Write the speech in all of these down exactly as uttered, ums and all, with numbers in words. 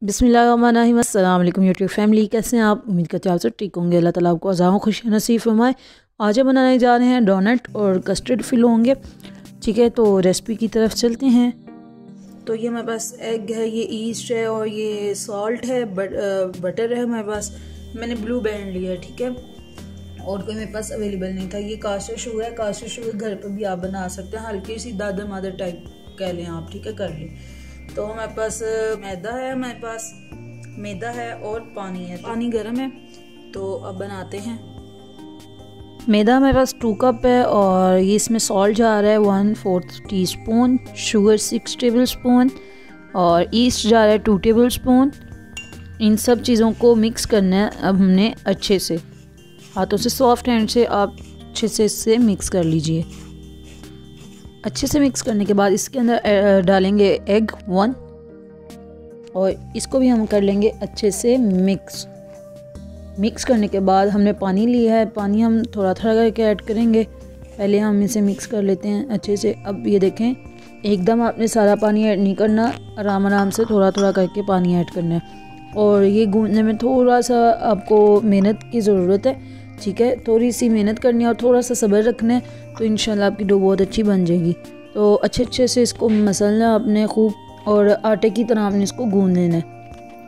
बिस्मिल्लाहिर्रहमानिर्रहीम। अस्सलाम वालेकुम यूट्यूब फैमिली, कैसे हैं आप? उम्मीद करते हैं आप सब ठीक होंगे। अल्लाह ताला आपको अज़ाओं खुशी नसीब फरमाए। आज हम बनाने जा रहे हैं डोनट और कस्टर्ड फिल होंगे। ठीक है, तो रेसिपी की तरफ चलते हैं। तो ये हमारे पास एग है, ये ईस्ट है और ये सॉल्ट है, बट, बटर है हमारे पास। मैंने ब्लू बैंड लिया है, ठीक है, और कोई मेरे पास अवेलेबल नहीं था। ये कास्टर शुगर है, कास्टर शुगर घर पर भी आप बना सकते हैं, हल्की सी दादर मादर टाइप कह लें आप, ठीक है, कर लें। तो हमारे पास मैदा है, हमारे पास मैदा है और पानी है। पानी गर्म है, तो अब बनाते हैं। मैदा हमारे पास टू कप है और ये इसमें सॉल्ट जा रहा है one fourth teaspoon, sugar six tablespoon और ईस्ट जा रहा है टू टेबल स्पून। इन सब चीज़ों को मिक्स करना है अब हमने अच्छे से, हाथों से सॉफ्ट हैंड से आप अच्छे से इससे मिक्स कर लीजिए। अच्छे से मिक्स करने के बाद इसके अंदर डालेंगे एग वन और इसको भी हम कर लेंगे अच्छे से मिक्स। मिक्स करने के बाद हमने पानी लिया है, पानी हम थोड़ा थोड़ा करके ऐड करेंगे। पहले हम इसे मिक्स कर लेते हैं अच्छे से। अब ये देखें, एकदम आपने सारा पानी ऐड नहीं करना, आराम आराम से थोड़ा थोड़ा करके पानी ऐड करना है। और ये गूंदने में थोड़ा सा आपको मेहनत की ज़रूरत है, ठीक है, थोड़ी सी मेहनत करनी है और थोड़ा सा सब्र रखना है, तो इंशाल्लाह आपकी डो बहुत अच्छी बन जाएगी। तो अच्छे अच्छे से इसको मसलना आपने खूब, और आटे की तरह आपने इसको गूंद लेना है।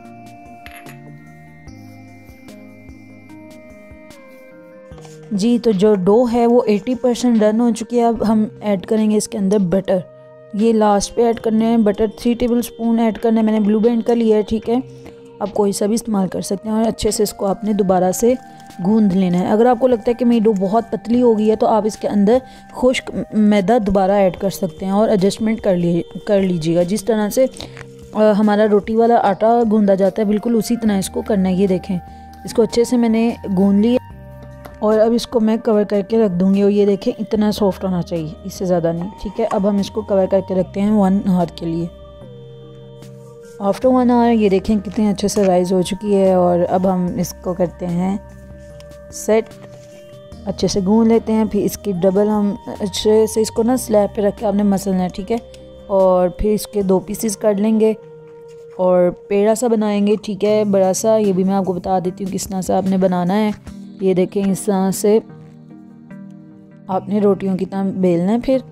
जी, तो जो डो है वो अस्सी परसेंट डन हो चुकी है। अब हम ऐड करेंगे इसके अंदर बटर। ये लास्ट पे ऐड करने हैं butter, three tablespoon add करना है। मैंने ब्लू बैंड का लिया है, ठीक है, आप कोई सा भी इस्तेमाल कर सकते हैं। और अच्छे से इसको आपने दोबारा से गूंद लेना है। अगर आपको लगता है कि मेरी डो बहुत पतली हो गई है तो आप इसके अंदर खुश्क मैदा दोबारा ऐड कर सकते हैं और एडजस्टमेंट कर ली कर लीजिएगा। जिस तरह से आ, हमारा रोटी वाला आटा गूंदा जाता है, बिल्कुल उसी तरह इसको करना है। ये देखें, इसको अच्छे से मैंने गूंद लिया और अब इसको मैं कवर करके रख दूँगी। और ये देखें, इतना सॉफ्ट होना चाहिए, इससे ज़्यादा नहीं, ठीक है। अब हम इसको कवर करके रखते हैं वन आवर के लिए। आफ्टर वन आवर ये देखें कितनी अच्छे से राइज़ हो चुकी है। और अब हम इसको करते हैं सेट, अच्छे से गूंद लेते हैं। फिर इसकी डबल हम अच्छे से इसको ना स्लैब पे रख के आपने मसलना है, ठीक है। और फिर इसके दो पीसेस कर लेंगे और पेड़ा सा बनाएंगे, ठीक है, बड़ा सा। ये भी मैं आपको बता देती हूँ किस तरह से आपने बनाना है। ये देखें, इस तरह से आपने रोटियों की तरह बेलना है। फिर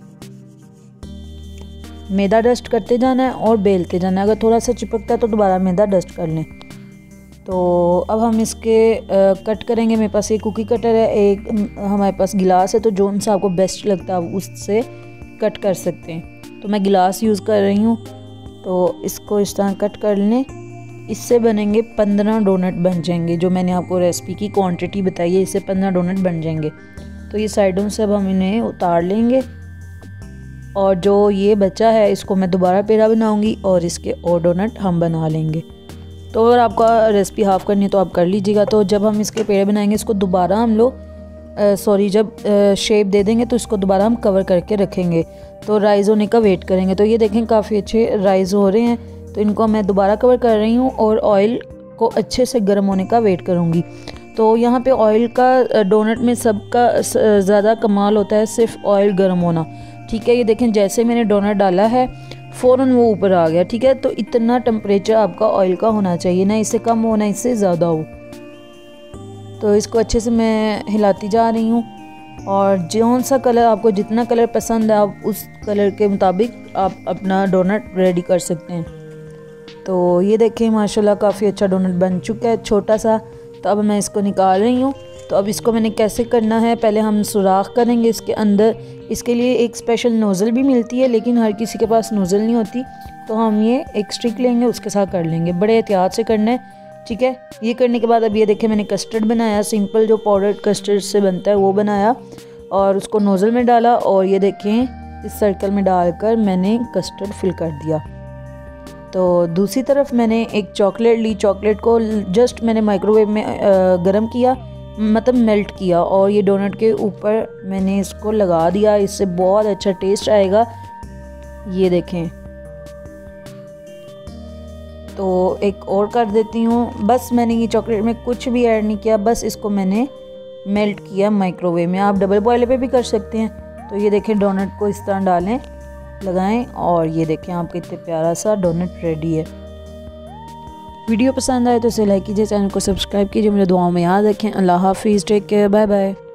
मैदा डस्ट करते जाना है और बेलते जाना है। अगर थोड़ा सा चिपकता है तो दोबारा मैदा डस्ट कर लें। तो अब हम इसके आ, कट करेंगे। मेरे पास एक कुकी कटर है, एक हमारे पास गिलास है, तो जो उनसे आपको बेस्ट लगता है उससे कट कर सकते हैं। तो मैं गिलास यूज़ कर रही हूँ, तो इसको इस तरह कट कर लें। इससे बनेंगे पंद्रह डोनट बन जाएंगे। जो मैंने आपको रेसिपी की क्वांटिटी बताई है, इससे पंद्रह डोनट बन जाएंगे। तो ये साइडों से अब हम इन्हें उतार लेंगे और जो ये बचा है इसको मैं दोबारा पेड़ा बनाऊँगी और इसके और डोनट हम बना लेंगे। तो अगर आपका रेसिपी हाफ़ करनी है तो आप कर लीजिएगा। तो जब हम इसके पेड़े बनाएंगे, इसको दोबारा हम लोग सॉरी जब शेप दे देंगे तो इसको दोबारा हम कवर करके रखेंगे। तो राइज़ होने का वेट करेंगे। तो ये देखें, काफ़ी अच्छे राइज़ हो रहे हैं, तो इनको मैं दोबारा कवर कर रही हूँ और ऑयल को अच्छे से गर्म होने का वेट करूँगी। तो यहाँ पे ऑयल का डोनट में सबका ज़्यादा कमाल होता है सिर्फ ऑयल गर्म होना, ठीक है। ये देखें, जैसे मैंने डोनट डाला है फ़ौरन वो ऊपर आ गया, ठीक है। तो इतना टेम्परेचर आपका ऑयल का होना चाहिए, ना इससे कम हो ना इससे ज़्यादा हो। तो इसको अच्छे से मैं हिलाती जा रही हूँ और जौन सा कलर आपको, जितना कलर पसंद है आप उस कलर के मुताबिक आप अपना डोनट रेडी कर सकते हैं। तो ये देखें, माशाल्लाह काफ़ी अच्छा डोनट बन चुका है, छोटा सा। तो अब मैं इसको निकाल रही हूँ। तो अब इसको मैंने कैसे करना है, पहले हम सुराख करेंगे इसके अंदर। इसके लिए एक स्पेशल नोज़ल भी मिलती है, लेकिन हर किसी के पास नोज़ल नहीं होती, तो हम ये एक स्टिक लेंगे, उसके साथ कर लेंगे। बड़े एहतियात से करना है, ठीक है। ये करने के बाद अब ये देखें, मैंने कस्टर्ड बनाया, सिंपल जो पाउडर्ड कस्टर्ड से बनता है वो बनाया और उसको नोज़ल में डाला। और ये देखें, इस सर्कल में डालकर मैंने कस्टर्ड फिल कर दिया। तो दूसरी तरफ मैंने एक चॉकलेट ली, चॉकलेट को जस्ट मैंने माइक्रोवेव में गर्म किया, मतलब मेल्ट किया, और ये डोनट के ऊपर मैंने इसको लगा दिया। इससे बहुत अच्छा टेस्ट आएगा। ये देखें, तो एक और कर देती हूँ। बस मैंने ये चॉकलेट में कुछ भी ऐड नहीं किया, बस इसको मैंने मेल्ट किया माइक्रोवेव में। आप डबल बॉयलर पे भी कर सकते हैं। तो ये देखें, डोनट को इस तरह डालें, लगाएं और ये देखें आपका इतना प्यारा सा डोनट रेडी है। वीडियो पसंद आए तो इसे लाइक कीजिए, चैनल को सब्सक्राइब कीजिए, मुझे दुआओं में याद रखें। अल्लाह हाफिज़, टेक केयर, बाय बाय।